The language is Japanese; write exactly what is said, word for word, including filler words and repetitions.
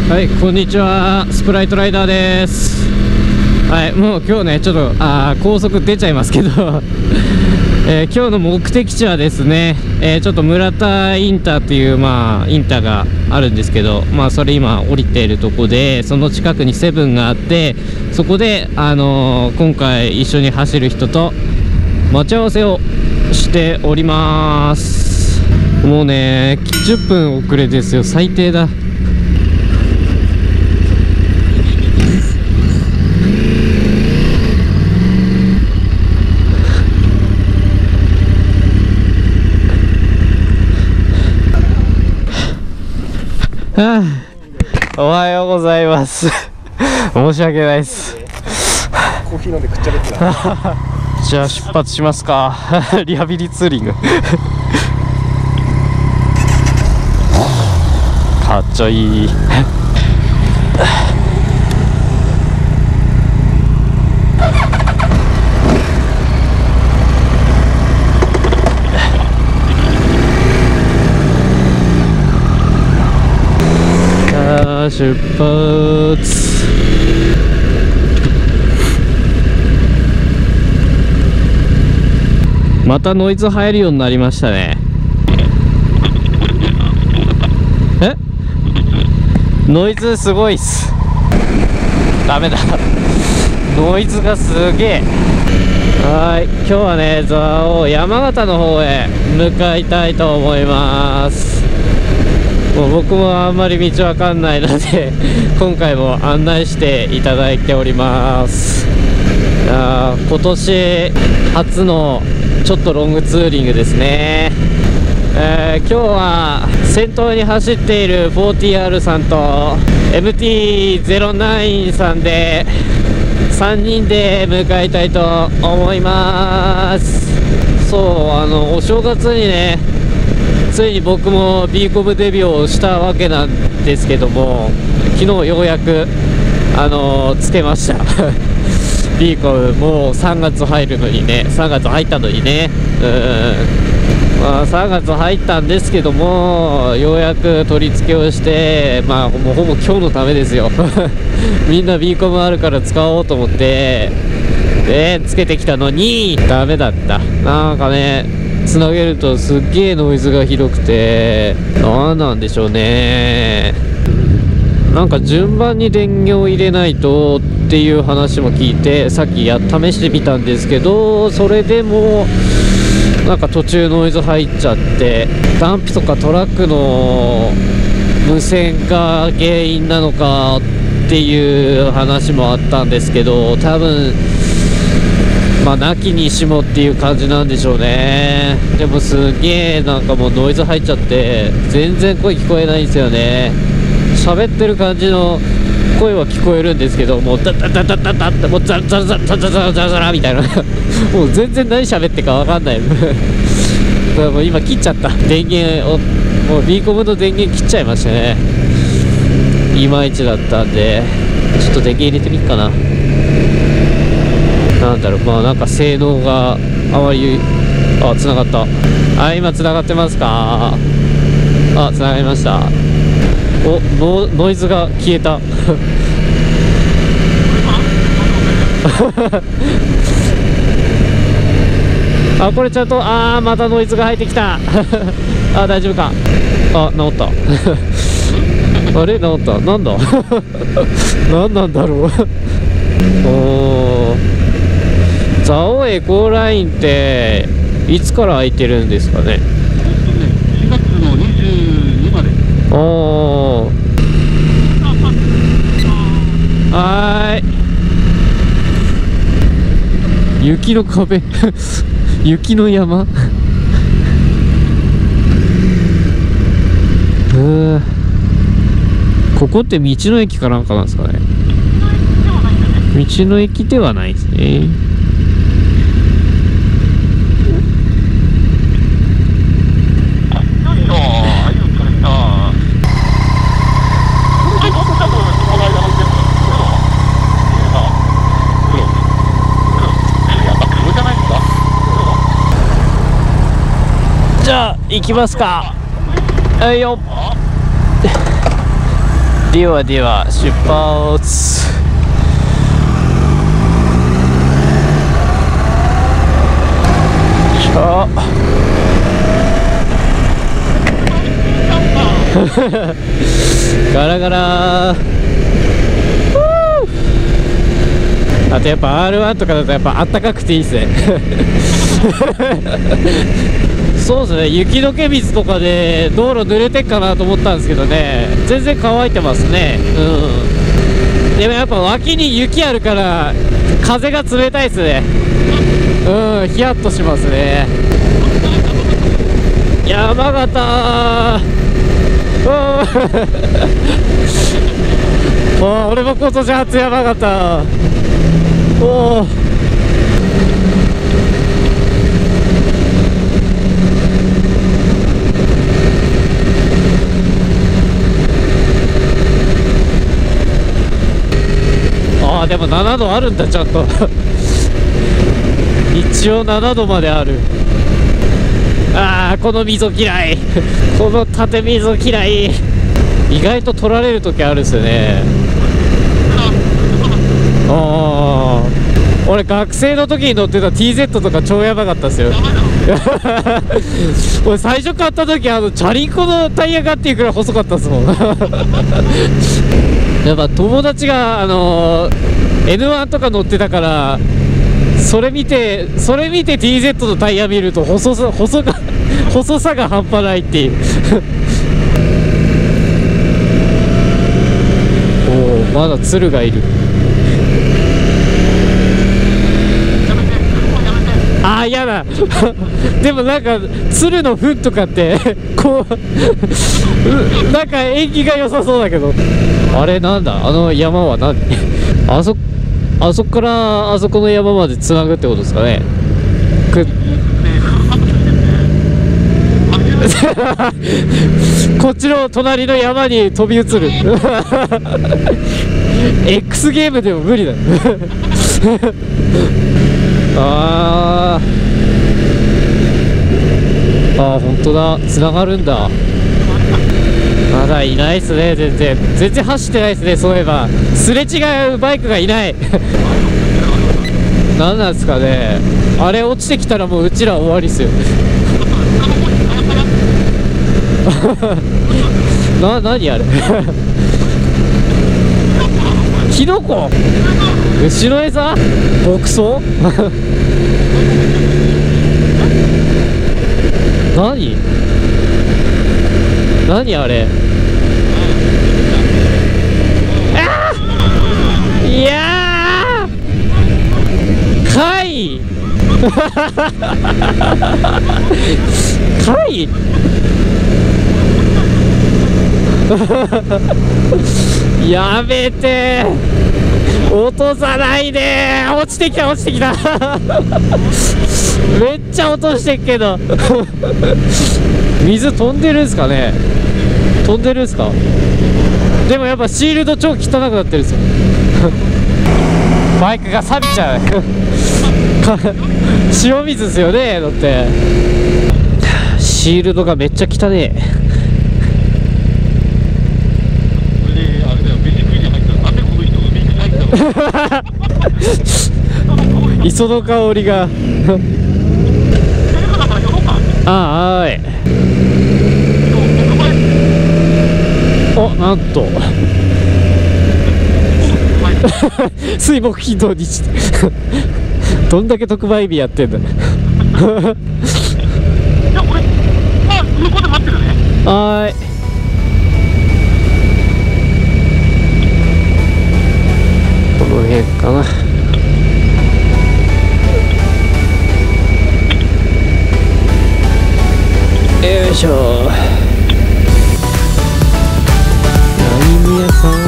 はい、こんにちは。スプライトライダーです。はい、もう今日ね、ちょっとあー高速出ちゃいますけど、えー、今日の目的地はですね、えー、ちょっと村田インターっていう、まあ、インターがあるんですけど、まあ、それ今降りているとこで、その近くにセブンがあって、そこで、あのー、今回一緒に走る人と待ち合わせをしております。もうね、じゅっぷん遅れですよ。最低だ。はあ、おはようございます。申し訳ないです。 コーヒー飲んでくっちゃべってた。 じゃあ出発しますか。リハビリツーリング。かっちょいい。出発。またノイズ入るようになりましたね。え？ノイズすごいっす。ダメだ。ノイズがすげえ。はい、今日はね、蔵王山形の方へ向かいたいと思います。もう僕もあんまり道わかんないので今回も案内していただいております。いやー、今年初のちょっとロングツーリングですね。えー、今日は先頭に走っている フォーティーアール さんと エムティーゼロナイン さんでさんにんで向かいたいと思います。そう、あのお正月にね、ついに僕も ビーコム デビューをしたわけなんですけども、昨日ようやく、あのー、つけました。ビーコム もうさんがつ入るのにね、さんがつ入ったのにね、うん、まあ、さんがつ入ったんですけども、ようやく取り付けをして、まあ、もうほぼ今日のためですよ。みんな ビーコム あるから使おうと思って、で、つけてきたのに、ダメだった。なんかね、つなげるとすっげえノイズがひどくて、何なんでしょうね。なんか順番に電源を入れないとっていう話も聞いて、さっきや試してみたんですけど、それでもなんか途中ノイズ入っちゃって、ダンプとかトラックの無線が原因なのかっていう話もあったんですけど、多分まあ、なきにしもっていう感じなんでしょうね。でもすげえなんかもうノイズ入っちゃって全然声聞こえないんですよね。喋ってる感じの声は聞こえるんですけど、もうダダダダダダってもうザザザザザザザザラみたいなもう全然何喋ってか分かんない。もう今切っちゃった。電源をもう ビーコム の電源切っちゃいましたね。いまいちだったんで、ちょっと電源入れてみっかな。なんだろう、まあなんか性能があまり、あ、つながった。あ、今つながってますか？あ、つながりました。お、ノ、ノイズが消えた。あ、これちゃんと、あー、またノイズが入ってきた。あ、大丈夫か。あ、治った。あれ、治った。なんだ。何なんだろう。おー。蔵王エコーラインっていつから空いてるんですかね。 しがつのにじゅうにまで。 おー、はーい。雪の壁。雪の山。うー、ここって道の駅かなんかなんですかね。道の駅ではないですね。じゃあ行きますか。はいよ。 ではでは出発。あガラガラー。あとやっぱ アールワン とかだとやっぱあったかくていいっすねそうですね、雪解け水とかで道路濡れてっかなと思ったんですけどね、全然乾いてますね。うん、でもやっぱ脇に雪あるから風が冷たいっすね。うん、ヒヤッとしますね。山形ーお俺も今年初山形。おーあーでもななどあるんだちゃんと一応ななどまである。あーこの溝嫌いこの縦溝嫌い。意外と取られる時あるんですよね。ああ俺学生の時に乗ってた ティーゼット とか超やばかったっすよ俺最初買った時あのチャリンコのタイヤがっていうくらい細かったっすもんやっぱ友達があのー、エヌワン とか乗ってたからそれ見てそれ見て ティーゼット のタイヤ見ると細さ細が細さが半端ないっていうおおまだ鶴がいる。あーやだでもなんか鶴の糞とかってこうなんか縁起が良さそうだけど、あれなんだあの山は何あそあそこからあそこの山までつなぐってことですかね。くこっちの隣の山に飛び移るX ゲームでも無理だあーあー本当だ、つながるんだ。まだいないっすね。全然全然走ってないっすね。そういえばすれ違うバイクがいない何なんですかねあれ。落ちてきたらもううちら終わりっすよな、何あれキノコ後ろ餌牧草何何あれ。あーいやー貝貝やめて落とさないで。落ちてきた落ちてきためっちゃ落としてっけど水飛んでるんすかね。飛んでるんすか。でもやっぱシールド超汚くなってるんですよバイクが錆びちゃう塩水ですよね。だってシールドがめっちゃ汚ねえ。磯の香りがああはいおなんと水木金土日どんだけ特売日やってんだはーいこの辺かな。よいしょ。何屋さん